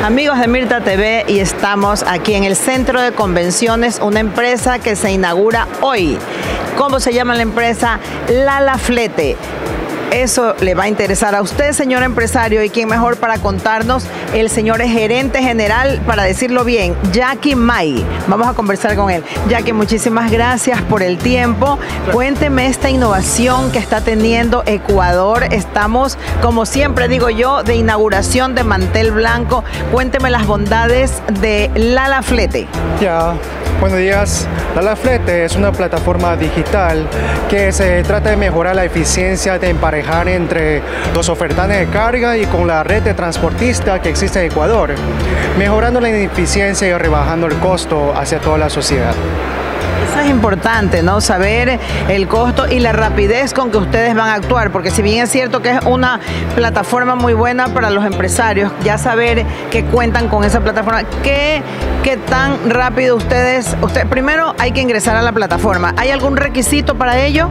Amigos de Mirta TV, y estamos aquí en el Centro de Convenciones, una empresa que se inaugura hoy. ¿Cómo se llama la empresa? Lala Flete. Eso le va a interesar a usted, señor empresario, y quién mejor para contarnos, el señor gerente general, para decirlo bien, Jackie May. Vamos a conversar con él. Jackie, muchísimas gracias por el tiempo. Cuénteme esta innovación que está teniendo Ecuador. Estamos, como siempre digo yo, de inauguración de mantel blanco. Cuénteme las bondades de Lala Flete. Buenos días. Lala Flete es una plataforma digital que se trata de mejorar la eficiencia de emparejar entre los ofertantes de carga y con la red de transportistas que existe en Ecuador, mejorando la eficiencia y rebajando el costo hacia toda la sociedad. Eso es importante, ¿no? Saber el costo y la rapidez con que ustedes van a actuar, porque si bien es cierto que es una plataforma muy buena para los empresarios, ya saber que cuentan con esa plataforma, ¿qué tan rápido ustedes, primero hay que ingresar a la plataforma? ¿Hay algún requisito para ello?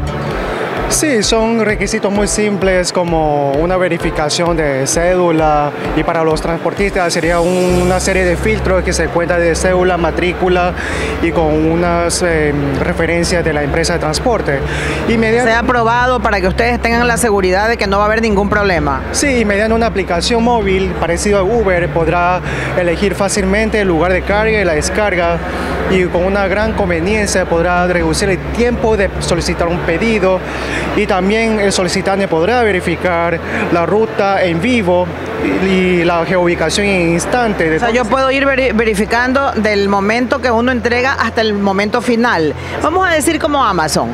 Sí, son requisitos muy simples como una verificación de cédula, y para los transportistas sería una serie de filtros que se cuenta de cédula, matrícula y con unas referencias de la empresa de transporte. ¿Se ha aprobado para que ustedes tengan la seguridad de que no va a haber ningún problema? Sí, y mediante una aplicación móvil parecido a Uber podrá elegir fácilmente el lugar de carga y la descarga, y con una gran conveniencia podrá reducir el tiempo de solicitar un pedido, y también el solicitante podrá verificar la ruta en vivo y la geoubicación en instante. O sea, yo puedo ir verificando del momento que uno entrega hasta el momento final. Vamos a decir como Amazon.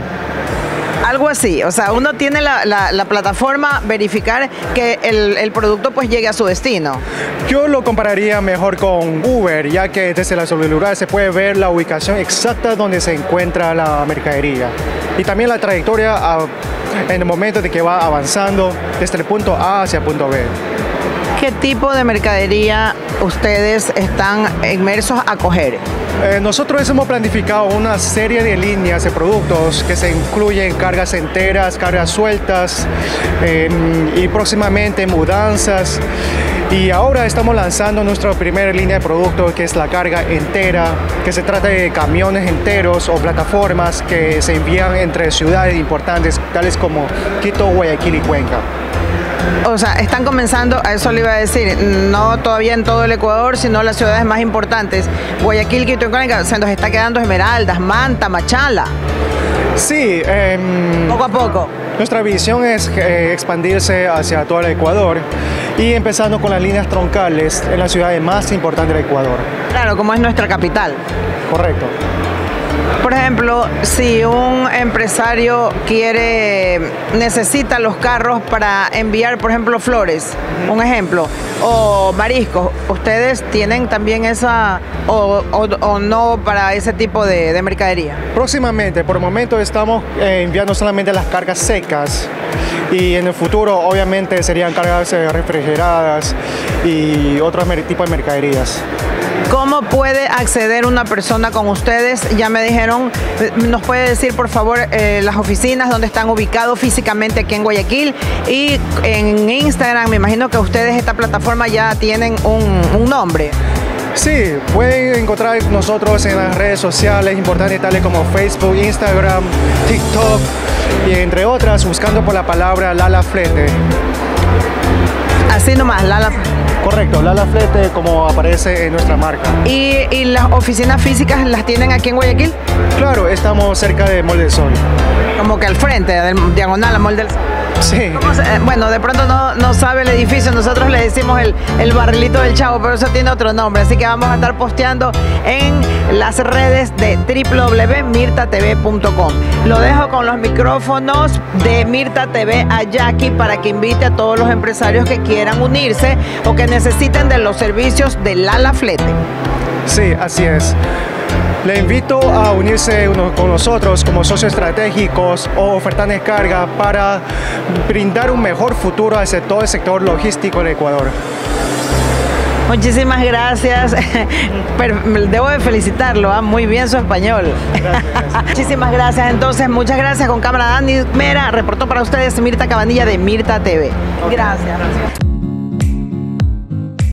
Algo así, o sea, uno tiene la plataforma, verificar que el producto pues llegue a su destino. Yo lo compararía mejor con Uber, ya que desde la celular se puede ver la ubicación exacta donde se encuentra la mercadería y también la trayectoria en el momento de que va avanzando desde el punto A hacia el punto B. ¿Qué tipo de mercadería ustedes están inmersos a coger? Nosotros hemos planificado una serie de líneas de productos que se incluyen cargas enteras, cargas sueltas y próximamente mudanzas. Y ahora estamos lanzando nuestra primera línea de productos, que es la carga entera, que se trata de camiones enteros o plataformas que se envían entre ciudades importantes tales como Quito, Guayaquil y Cuenca. O sea, están comenzando, a eso le iba a decir, no todavía en todo el Ecuador, sino las ciudades más importantes. Guayaquil, Quito y Cuenca, se nos está quedando Esmeraldas, Manta, Machala. Sí. Poco a poco. Nuestra visión es expandirse hacia todo el Ecuador y empezando con las líneas troncales en las ciudades más importantes del Ecuador. Claro, como es nuestra capital. Correcto. Por ejemplo, si un empresario necesita los carros para enviar, por ejemplo, flores, un ejemplo, o mariscos, ¿ustedes tienen también esa o no para ese tipo de mercadería? Próximamente, por el momento estamos enviando solamente las cargas secas, y en el futuro obviamente serían cargas refrigeradas y otros tipos de mercaderías. ¿Cómo puede acceder una persona con ustedes? Ya me dijeron, ¿nos puede decir por favor las oficinas donde están ubicados físicamente aquí en Guayaquil? Y en Instagram, me imagino que ustedes, esta plataforma, ya tienen un nombre. Sí, pueden encontrar nosotros en las redes sociales importantes tales como Facebook, Instagram, TikTok y entre otras, buscando por la palabra Lala Flete. Así nomás, Lala. Correcto, Lala Flete, como aparece en nuestra marca. ¿Y las oficinas físicas las tienen aquí en Guayaquil? Claro, estamos cerca de Mall del Sol. Como que al frente, diagonal a Mall del Sol. Sí. Bueno, de pronto no sabe el edificio, nosotros le decimos el barrilito del Chavo, pero eso tiene otro nombre, así que vamos a estar posteando en las redes de www.mirtatv.com. Lo dejo con los micrófonos de Mirta TV a Jackie para que invite a todos los empresarios que quieran unirse o que necesiten de los servicios de Lala Flete. Sí, así es. Le invito a unirse con nosotros como socios estratégicos o ofertantes de carga para brindar un mejor futuro hacia todo el sector logístico en Ecuador. Muchísimas gracias. Debo de felicitarlo, muy bien su español. Gracias. Muchísimas gracias. Entonces, muchas gracias. Con cámara Dani Mera, reportó para ustedes Mirta Cabanilla de Mirta TV. Gracias.